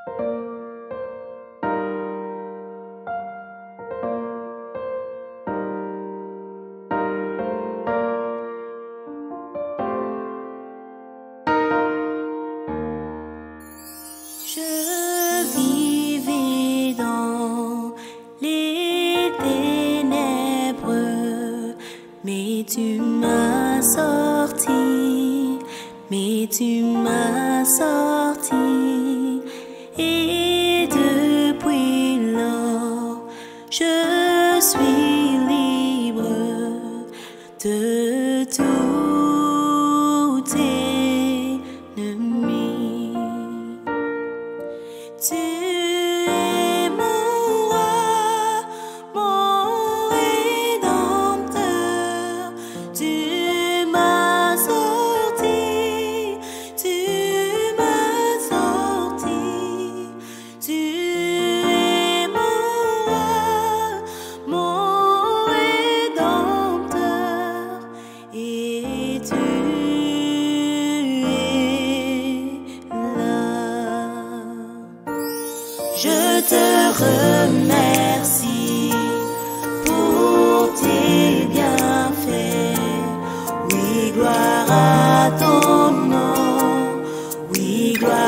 Je vivais dans les ténèbres, mais tu m'as sorti, mais tu m'as sorti, et depuis lors, je suis libre de tout ennemi. Tu es mon roi, mon rédempteur. Tu m'as sorti, tu m'as sorti. Tu es mon roi, mon rédempteur. Et tu es là. Je te remercie pour tes bienfaits. Oui, gloire à ton nom. Oui, gloire.